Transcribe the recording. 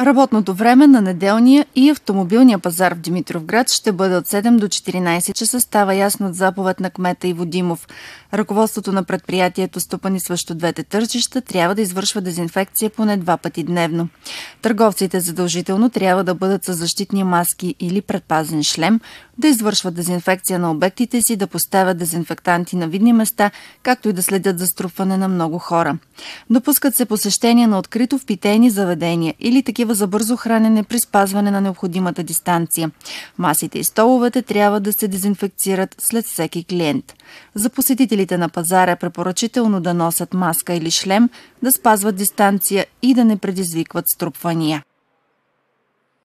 Работното време на неделния и автомобилния пазар в Димитровград ще бъде от 7 до 14 часа, става ясно от заповед на кмета Иво Димов. Ръководството на предприятието, стопанисващо двете тържища, трябва да извършва дезинфекция поне 2 пъти дневно. Търговците задължително трябва да бъдат с защитни маски или предпазен шлем, да извършват дезинфекция на обектите си, да поставят дезинфектанти на видни места, както и да следят за струпване на много хора. Допускат се посещения на открито в питейни заведения или такива за бързо хранене при спазване на необходимата дистанция. Масите и столовете трябва да се дезинфекцират след всеки клиент. За посетителите на пазара е препоръчително да носят маска или шлем, да спазват дистанция и да не предизвикват струпвания.